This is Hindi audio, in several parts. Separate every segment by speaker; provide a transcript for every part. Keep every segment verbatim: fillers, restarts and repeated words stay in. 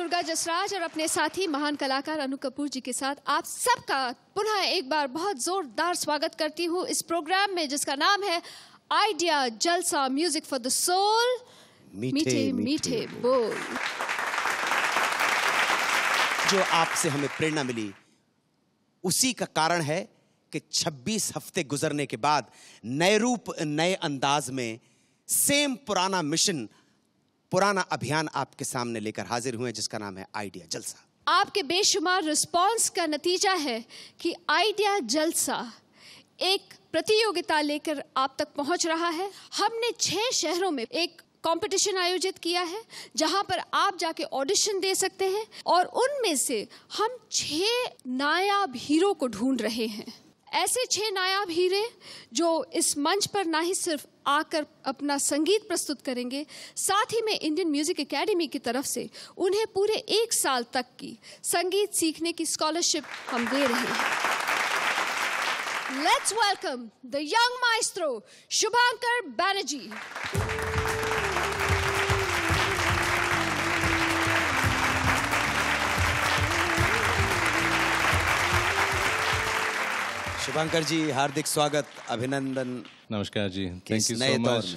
Speaker 1: दुर्गा जसराज और अपने साथी महान कलाकार अनु कपूर जी के साथ आप सबका पुनः एक बार बहुत जोरदार स्वागत करती हूँ इस प्रोग्राम में जिसका नाम है आइडिया जलसा म्यूजिक फॉर द सोल, मीठे मीठे बोल।
Speaker 2: जो आपसे हमें प्रेरणा मिली उसी का कारण है कि छब्बीस हफ्ते गुजरने के बाद नए रूप नए अंदाज में सेम पुराना मिशन, पुराना अभियान आपके सामने लेकर हाजिर हुए जिसका नाम है आइडिया जलसा।
Speaker 1: आपके बेशुमार रिस्पांस का नतीजा है कि आइडिया जलसा एक प्रतियोगिता लेकर आप तक पहुंच रहा है। हमने छह शहरों में एक कंपटीशन आयोजित किया है जहां पर आप जाके ऑडिशन दे सकते हैं और उनमें से हम छह नायाब हीरो को ढूंढ रहे हैं। ऐसे छह नायाब हीरे जो इस मंच पर ना ही सिर्फ आकर अपना संगीत प्रस्तुत करेंगे, साथ ही में इंडियन म्यूजिक एकेडमी की तरफ से उन्हें पूरे एक साल तक की संगीत सीखने की स्कॉलरशिप हम दे रहे हैं। Let's welcome the young maestro Shubhankar Banerjee.
Speaker 2: Shubhankar ji, हार्दिक स्वागत, अभिनंदन।
Speaker 3: नमस्कार जी, थैंक यू सो मच।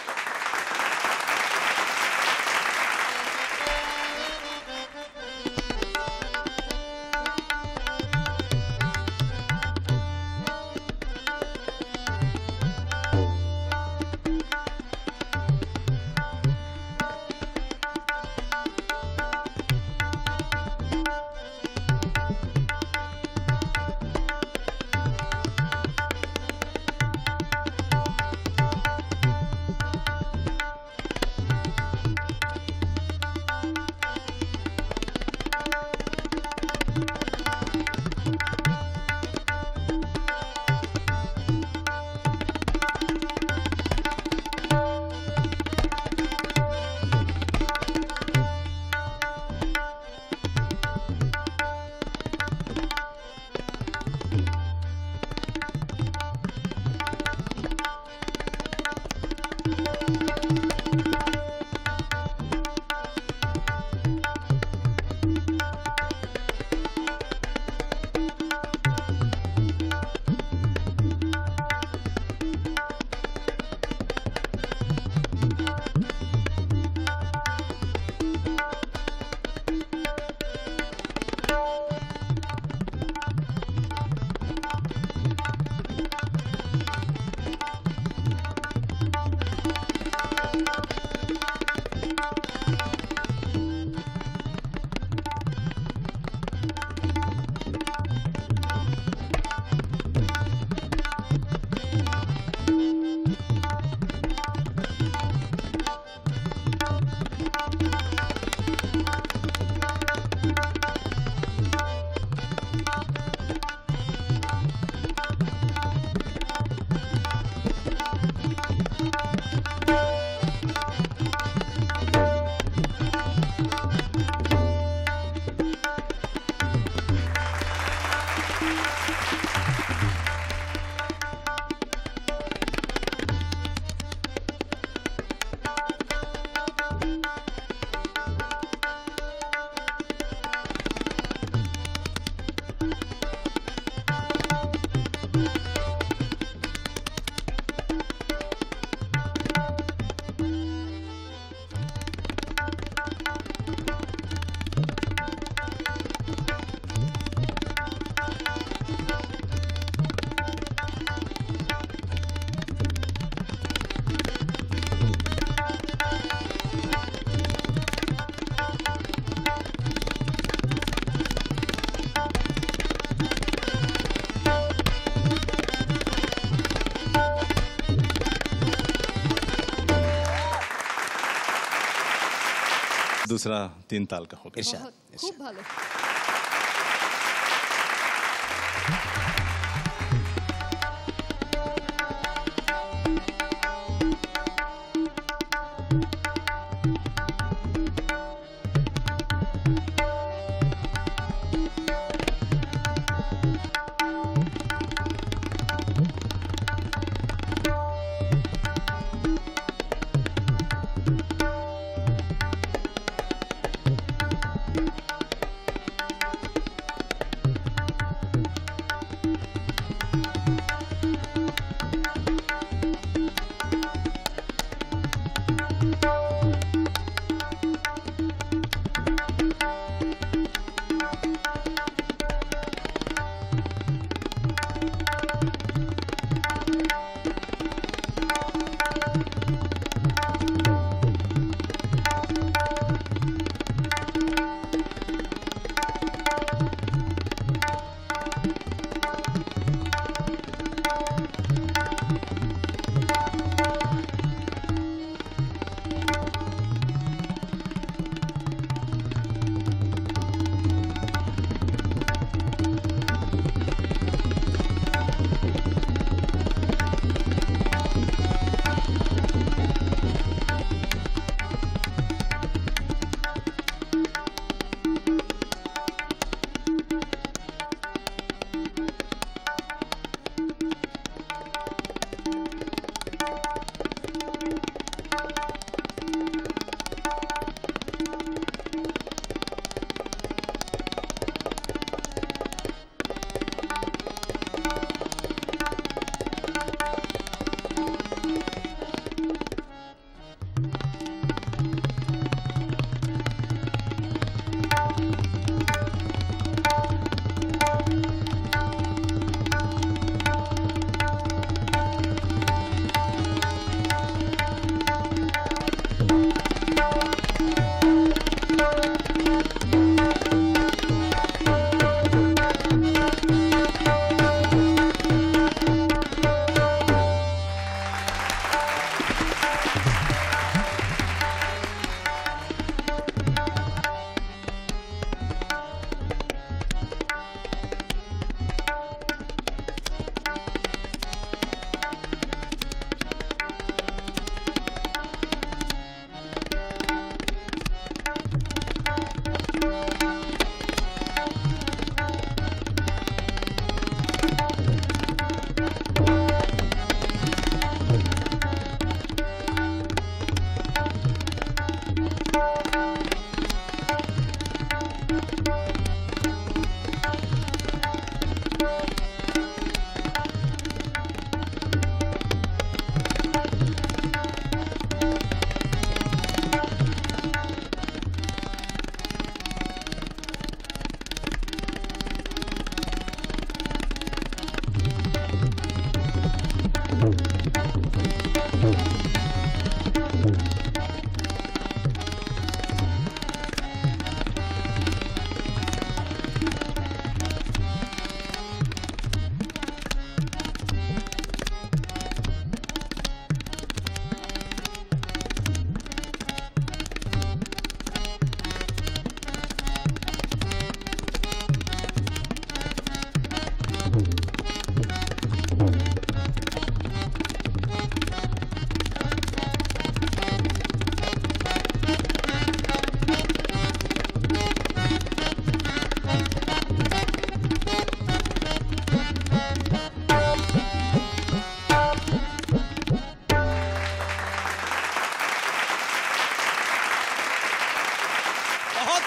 Speaker 3: दूसरा तीन ताल का होगा।
Speaker 1: बहुत खूब भालो।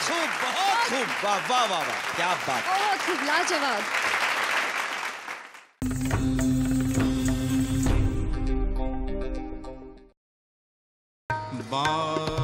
Speaker 2: खूब, बहुत खूब, वाह वाह वाह वाह, क्या बात,
Speaker 1: बहुत खूब, लाजवाब।
Speaker 4: बात